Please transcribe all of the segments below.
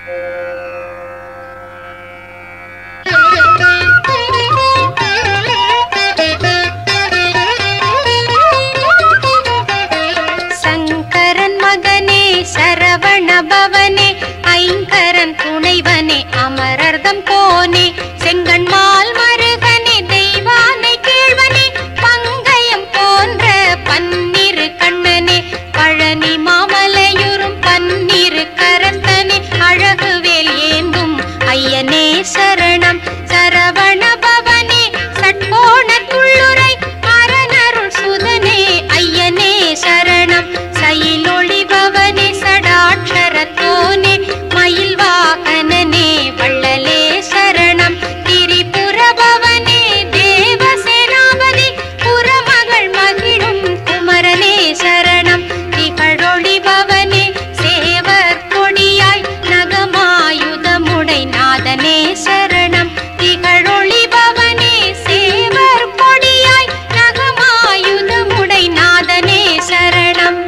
சரவண பவனே ஐங்கரன் துணைவனே அமரர்தம் கோனே செங்கண்மால் மருகனே தெய்வானை கேழ்வனே பங்கயம் போன்ற பன்னிரு கண்ணனே பழனி மாமலையுறும் பன்னிரு கரத்தனே அழகுவேல் ஏந்தும் ஐயனே சரணம் சரவண பவனே சட்கோண துள்ளுரை அரணருள் சுதனே ஐயனே சரணம் சயிலொளி பவனே சடாட்சரத்தோனே மயில் வாகனனே வள்ளலே சரணம் திரிபுர பவனே தேவசேனாபதி புறமகள் மகிழும் குமரனே சரணம் திகழொளி பவனே சேவர் கொடியாய் நகமாயுதமுடை நாதனே சரணம் திகழொளி பவனே சேவர் கொடியாய் நகமாயுதமுடை நாதனே சரணம்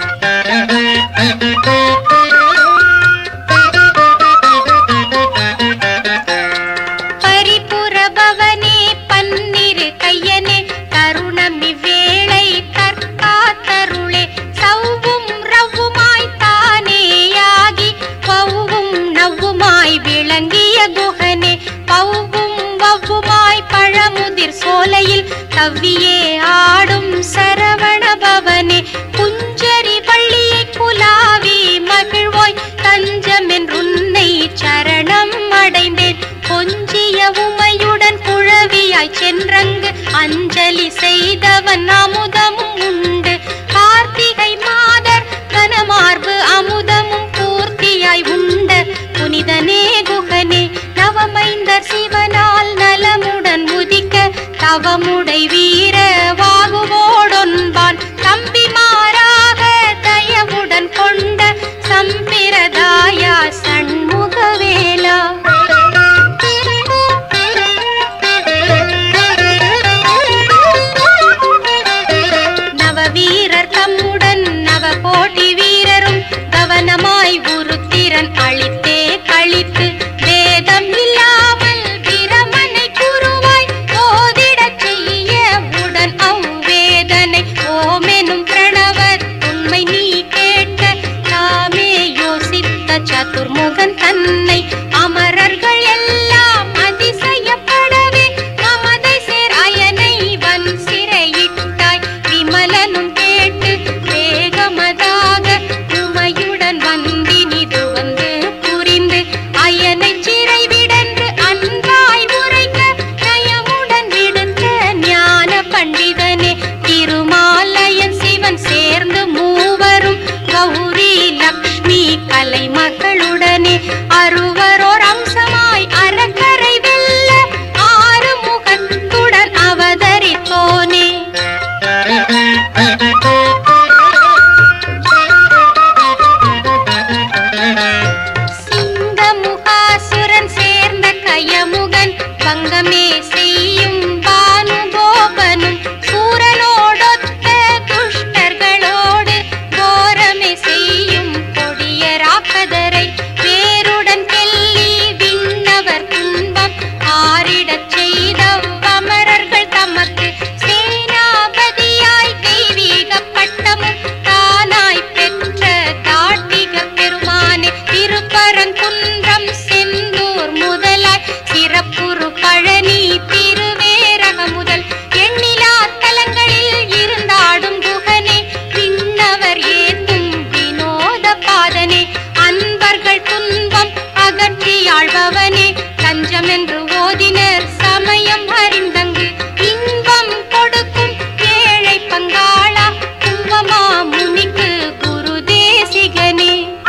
பரிபுர பவனே பன்னிரு கையனே கருணமி வேளை கற்காத்தருளே சவ்வும் ரவ்வுமாய் தானேயாகி பவ்வும் நவ்வுமாய் விளங்கிய குகனே பவ்வும் வவ்வுமாய் பழமுதிர் சோலையில் கவ்வியே ஆடும் சரவண பவனே குஞ்சரி வள்ளியை குலாவி மகிழ்வோய் தஞ்சமென்றுன்னை சரணம் அடைந்தேன் கொஞ்சிய உமையுடன் குழவியாய் சென்றங்கு அஞ்சலி செய்தவன் அமுதமும் உண்டு கார்த்திகை மாதர் கனமார்பு அமுதமும் பூர்த்தியாய் உண்ட புனிதனே குகனே நவமைந்தர் சிவனால் நலமுடன் உதிக்க தவமுடை வீர வாகுவோடொன்பான் தம்பிமாராக தயவுடன் கொண்ட சம்பிரதாயா சண்முகவேலா நவவீரர் தம்முடன் நவகோட்டி வீரரும் கவனமாய் உருத்திரன் அளித்தே கழித்து வேதம் இல்லாமல் பிரமனை குருவாய் ஓதிடச் செய்ய உடன் அவ்வேதனை ஓமெனும் பிரணவர் உண்மை நீ கேட்க தாமே யோசித்த சதுர்முகன் தன்னை அமரர்கள் எல்லாம் அதிசயப்படவே மமதை சேர் அயனை வன் சிறையிட்டாய் விமலனும் கேட்டு வேகமதாக உமையுடன் வந்தினிது வந்து புரிந்து அயனை சிறை விடன்று அன்பாய் உரைக்க நயமுடன் விடுத்த ஞான பண்டிதனே திருமாலயன் சிவன் சேர்ந்து மூவரும் கௌரி லக்ஷ்மி கலை மகளுடனே அருவரோர் அம்சமாய் அரக்கரை வெல்ல ஆறு முகத்துடன் அவதரித்தோனே சிங்கமுகாசுரன் சேர்ந்த கயமுகன் பங்கமே செய்யும் பானுகோபனும் சூரனோடொத்த துஷ்டர்களோடு கோரமே செய்யும் கொடிய ராக்கதரை வேருடன் கெல்லி விண்ணவர் துன்பம் ஆரிடச் செய்த அமரர்கள் தமக்கு சேனாபதியாய் தெய்வீக பட்டமும் தானாய் பெற்ற தாட்டிக பெருமானே திருப்பரங்குன்றம் செந்தூர் முதலாய் சிறப்புறு பழனி திருவேரக முதல் எண்ணிலா தலங்களில் இருந்தாடும் குகனே விண்ணவர் ஏத்தும் வினோத பாதனே அன்பர்கள் துன்பம் அகற்றியாழ்பவனே தஞ்சமென்று ஓதினர் சமயம் அறிந்தங்கு இன்பம் கொடுக்கும் ஏழை பங்காளா கும்பமா முனிக்கு குரு தேசிகனே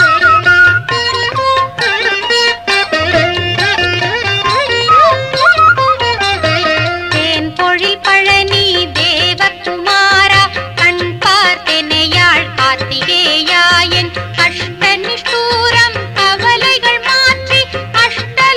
தேன் பொழில் பழனி தேவகுமாரா கண் பார்த்தெனையாள் கார்த்திகேயாயன் அஷ்ட நிஷ்டூரம் கவலைகள் மாற்றி அஷ்டலோகங்களையும்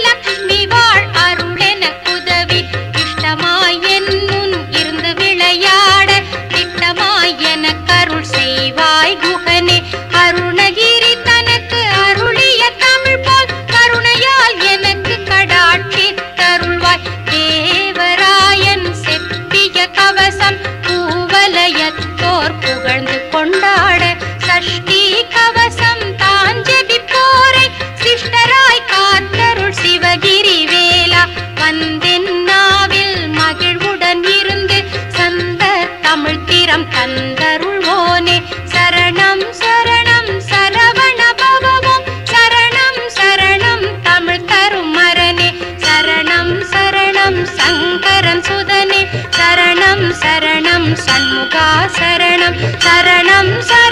சஷ்டி கவசம் தாஞ்சபிப்போரை சிஷ்டராய் காத்தருள் சிவகிரி வேலா வந்தென் நாவில் மகிழ்வுடன் இருந்து சந்த தமிழ் திறம் தந்தருள்வோனே சரணம் சரணம் சரவண பவவும் சரணம் சரணம் தமிழ் தரும் மரனே சரணம் சரணம் சங்கரன் சுதனே சரணம் சரணம் சண்முகா சரணம் சரணம்